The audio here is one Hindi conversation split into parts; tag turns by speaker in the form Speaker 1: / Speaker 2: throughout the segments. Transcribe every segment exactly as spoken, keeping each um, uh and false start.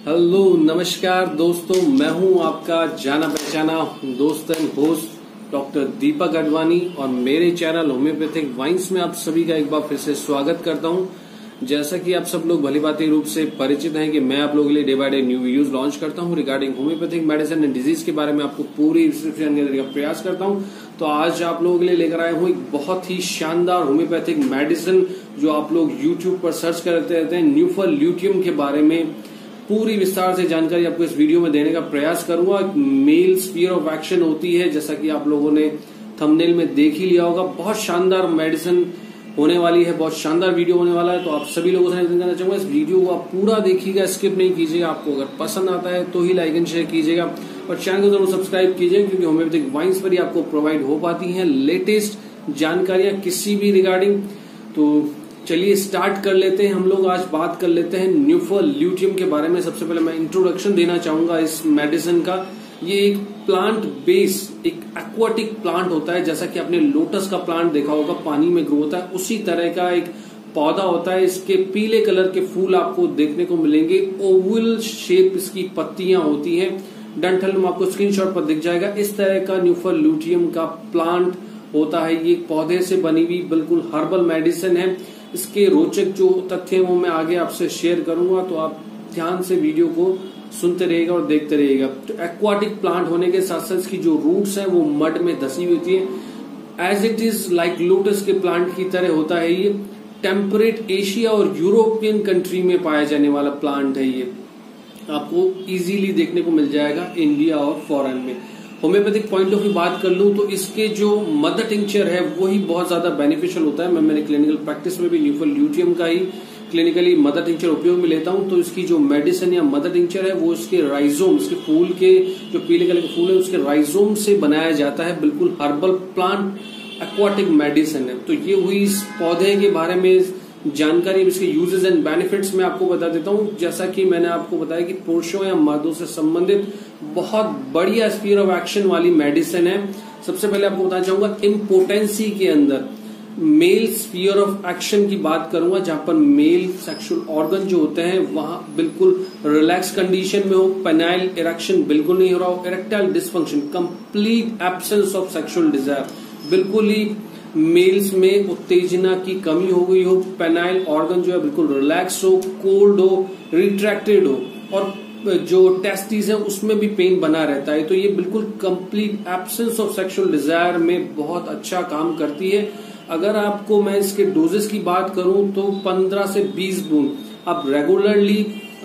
Speaker 1: हेलो नमस्कार दोस्तों, मैं हूं आपका जाना पहचाना दोस्त and host doctor Deepak Advani और मेरे चैनल होम्योपैथिक वाइन्स में आप सभी का एक बार फिर से स्वागत करता हूं। जैसा कि आप सब लोग भलीभांति रूप से परिचित हैं कि मैं आप लोगों के लिए day by day new videos launch करता हूं regarding homeopathic medicine and disease के बारे में आपको पूरी डिस्क्रिप्शन देने का प्रयास करता हूं। तो आज आप लोगों के लिए लेकर आया हूं एक बहुत ही शानदार होम्योपैथिक मेडिसिन जो आप लोग यूट्यूब पर सर्च करते रहते हैं, न्यूफल ल्यूटियम के बारे में पूरी विस्तार से जानकारी आपको इस वीडियो में देने का प्रयास करूंगा। मेल स्फीयर ऑफ एक्शन होती है, जैसा कि आप लोगों ने थंबनेल में देख ही लिया होगा। बहुत शानदार मेडिसिन होने वाली है, बहुत शानदार वीडियो होने वाला है। तो आप सभी लोगों से निवेदन करना चाहूंगा, इस वीडियो को आप पूरा देखिएगा, स्किप नहीं कीजिएगा। आपको अगर पसंद आता है तो ही लाइक एंड शेयर कीजिएगा और चैनल को जरूर सब्सक्राइब कीजिएगा, क्योंकि होम्योपैथिक वाइन्स पर ही आपको प्रोवाइड हो पाती है लेटेस्ट जानकारियां किसी भी रिगार्डिंग। तो चलिए स्टार्ट कर लेते हैं। हम लोग आज बात कर लेते हैं न्यूफल ल्यूटियम के बारे में। सबसे पहले मैं इंट्रोडक्शन देना चाहूंगा इस मेडिसिन का। ये एक प्लांट बेस, एक एक्वाटिक प्लांट होता है, जैसा कि आपने लोटस का प्लांट देखा होगा, पानी में ग्रो होता है, उसी तरह का एक पौधा होता है। इसके पीले कलर के फूल आपको देखने को मिलेंगे, ओवल शेप इसकी पत्तियां होती हैं। डंठल में आपको स्क्रीनशॉट पर दिख जाएगा। इस तरह का न्यूफल ल्यूटियम का प्लांट होता है। ये पौधे से बनी हुई बिल्कुल हर्बल मेडिसिन है। इसके रोचक जो तथ्य वो मैं आगे आपसे शेयर करूंगा, तो आप ध्यान से वीडियो को सुनते रहिएगा और देखते रहिएगा। तो एक्वाटिक प्लांट होने के साथ साथ इसकी जो रूट्स हैं वो मड में धसी हुई होती है। As it is like lotus के प्लांट की तरह होता है। ये टेम्परेट एशिया और यूरोपियन कंट्री में पाया जाने वाला प्लांट है। ये आपको इजीली देखने को मिल जाएगा इंडिया और फॉरेन में। होम्योपैथिक पॉइंट ऑफ व्यू बात कर लूं तो इसके जो मदर टिंक्चर है वही बहुत ज्यादा बेनिफिशियल होता है। मैं मेरे क्लिनिकल प्रैक्टिस में भी न्यूफल ल्यूटियम का ही क्लिनिकली मदर टिंक्चर उपयोग में लेता हूं। तो इसकी जो मेडिसिन या मदर टिंक्चर है वो इसके राइजोम, इसके फूल के जो पीले कलर के फूल है उसके राइजोम से बनाया जाता है। बिल्कुल हर्बल प्लांट एक्वाटिक मेडिसिन है। तो ये हुई इस पौधे के बारे में जानकारी। इसके यूजेस एंड बेनिफिट्स मैं आपको बता देता हूं। जैसा कि मैंने आपको बताया कि पुरुषों या मर्दों से संबंधित बहुत बढ़िया स्फीयर ऑफ एक्शन वाली मेडिसिन है। सबसे पहले आपको बताना चाहूंगा इम्पोटेंसी के अंदर मेल स्फीयर ऑफ एक्शन की बात करूंगा, जहां पर मेल सेक्सुअल ऑर्गन जो होते हैं वहां बिल्कुल रिलैक्स कंडीशन में हो, पेनाइल इरेक्शन बिल्कुल नहीं हो रहा हो, erectile dysfunction, complete absence of sexual desire, बिल्कुल ही मेल्स में उत्तेजना की कमी हो गई हो, पेनाइल ऑर्गन जो है बिल्कुल रिलैक्स हो, कोल्ड हो, रिट्रैक्टेड हो, और जो टेस्टिस है उसमें भी पेन बना रहता है। तो ये बिल्कुल complete absence of sexual desire में बहुत अच्छा काम करती है। अगर आपको मैं इसके डोजेस की बात करूं तो पंद्रह से बीस बूंद आप रेगुलरली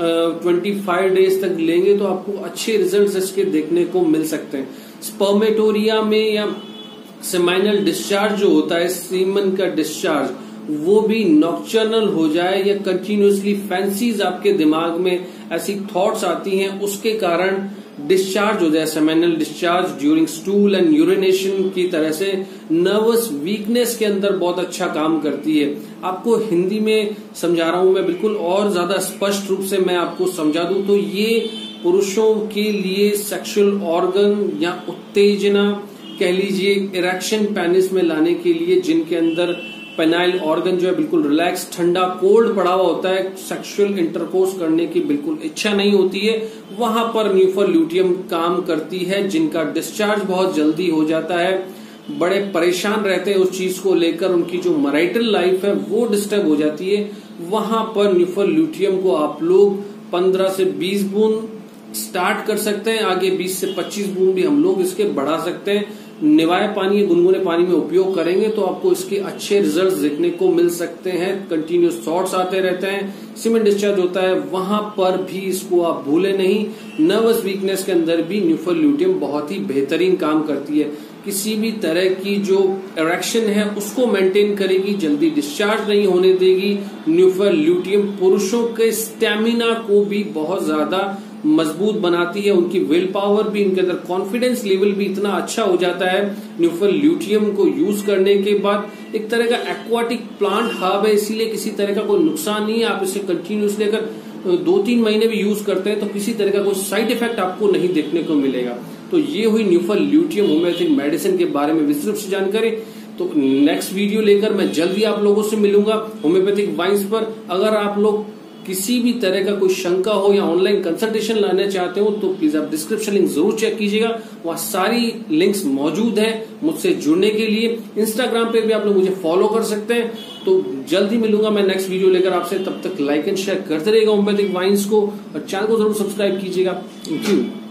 Speaker 1: पच्चीस डेज तक लेंगे तो आपको अच्छे रिजल्ट्स इसके देखने को मिल सकते हैं। स्पर्मेटोरिया में या सेमाइनल डिस्चार्ज जो होता है, सीमन का डिस्चार्ज, वो भी नॉक्टर्नल हो जाए या कंटिन्यूसली फैंसीज आपके दिमाग में ऐसी थॉट्स आती हैं उसके कारण डिस्चार्ज हो जाए, seminal discharge during stool and urination की तरह से नर्वस वीकनेस के अंदर बहुत अच्छा काम करती है। आपको हिंदी में समझा रहा हूं मैं, बिल्कुल और ज्यादा स्पष्ट रूप से मैं आपको समझा दूं तो ये पुरुषों के लिए सेक्सुअल ऑर्गन या उत्तेजना कह लीजिए, इरेक्शन पेनिस में लाने के लिए, जिनके अंदर पेनाइल ऑर्गन जो है बिल्कुल रिलैक्स, ठंडा, कोल्ड पड़ा हुआ होता है, सेक्सुअल इंटरकोर्स करने की बिल्कुल इच्छा नहीं होती है, वहां पर न्यूफल ल्यूटियम काम करती है। जिनका डिस्चार्ज बहुत जल्दी हो जाता है, बड़े परेशान रहते हैं उस चीज को लेकर, उनकी जो मैरिटल लाइफ है वो डिस्टर्ब हो जाती है, वहां पर न्यूफल ल्यूटियम को आप लोग पंद्रह से बीस बूंद स्टार्ट कर सकते हैं। आगे बीस से पच्चीस बूंद भी हम लोग इसके बढ़ा सकते हैं। निवाय पानी, गुनगुने पानी में उपयोग करेंगे तो आपको इसके अच्छे रिजल्ट्स देखने को मिल सकते हैं। कंटिन्यूस थॉट्स आते रहते हैं, सीमेन डिस्चार्ज होता है, वहां पर भी इसको आप भूले नहीं। नर्वस वीकनेस के अंदर भी न्यूफल ल्यूटियम बहुत ही बेहतरीन काम करती है। किसी भी तरह की जो इरेक्शन है उसको मेंटेन करेगी, जल्दी डिस्चार्ज नहीं होने देगी। न्यूफल ल्यूटियम पुरुषों के स्टेमिना को भी बहुत ज्यादा मजबूत बनाती है, उनकी विल पावर भी, इनके अंदर कॉन्फिडेंस लेवल भी इतना अच्छा हो जाता है न्यूफल ल्यूटियम को यूज करने के बाद। एक तरह का एक्वाटिक प्लांट हर्ब है, इसीलिए किसी तरह का कोई नुकसान नहीं है। आप इसे कंटिन्यूसली अगर दो तीन महीने भी यूज करते हैं तो किसी तरह का कोई साइड इफेक्ट आपको नहीं देखने को मिलेगा। तो ये हुई न्यूफल ल्यूटियम होम्योपैथिक मेडिसिन के बारे में विस्तृत से जानकारी। तो नेक्स्ट वीडियो लेकर मैं जल्दी आप लोगों से मिलूंगा होम्योपैथिक वाइन्स पर। अगर आप लोग किसी भी तरह का कोई शंका हो या ऑनलाइन कंसल्टेशन लाना चाहते हो तो प्लीज आप डिस्क्रिप्शन लिंक जरूर चेक कीजिएगा, वहां सारी लिंक्स मौजूद है मुझसे जुड़ने के लिए। इंस्टाग्राम पे भी आप लोग मुझे फॉलो कर सकते हैं। तो जल्दी मिलूंगा मैं नेक्स्ट वीडियो लेकर आपसे, तब तक लाइक एंड शेयर करते रहेगा होम्योपैथिक वाइन्स को, और चैनल को जरूर सब्सक्राइब कीजिएगा। Thank you.